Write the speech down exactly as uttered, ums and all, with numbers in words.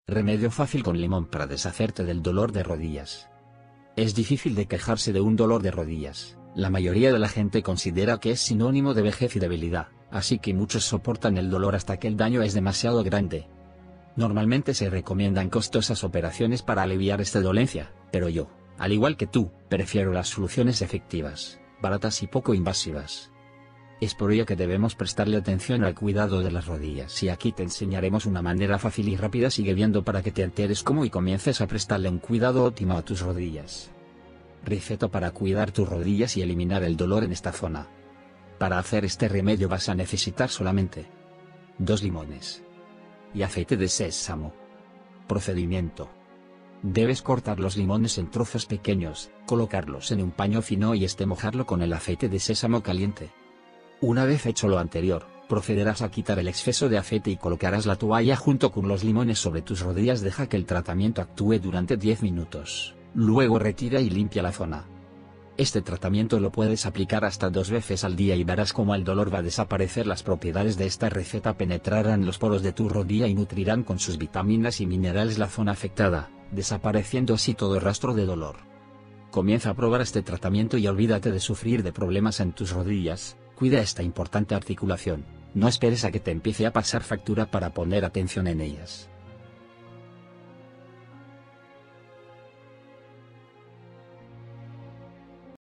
Remedio fácil con limón para deshacerte del dolor de rodillas. Es difícil de quejarse de un dolor de rodillas. La mayoría de la gente considera que es sinónimo de vejez y debilidad, así que muchos soportan el dolor hasta que el daño es demasiado grande. Normalmente se recomiendan costosas operaciones para aliviar esta dolencia, pero yo, al igual que tú, prefiero las soluciones efectivas, baratas y poco invasivas. Es por ello que debemos prestarle atención al cuidado de las rodillas y aquí te enseñaremos una manera fácil y rápida. Sigue viendo para que te enteres cómo y comiences a prestarle un cuidado óptimo a tus rodillas. Receta para cuidar tus rodillas y eliminar el dolor en esta zona. Para hacer este remedio vas a necesitar solamente dos limones y aceite de sésamo. Procedimiento: debes cortar los limones en trozos pequeños, colocarlos en un paño fino y este mojarlo con el aceite de sésamo caliente. Una vez hecho lo anterior, procederás a quitar el exceso de aceite y colocarás la toalla junto con los limones sobre tus rodillas. Deja que el tratamiento actúe durante diez minutos, luego retira y limpia la zona. Este tratamiento lo puedes aplicar hasta dos veces al día y verás cómo el dolor va a desaparecer. Las propiedades de esta receta penetrarán los poros de tu rodilla y nutrirán con sus vitaminas y minerales la zona afectada, desapareciendo así todo rastro de dolor. Comienza a probar este tratamiento y olvídate de sufrir de problemas en tus rodillas. Cuida esta importante articulación, no esperes a que te empiece a pasar factura para poner atención en ellas.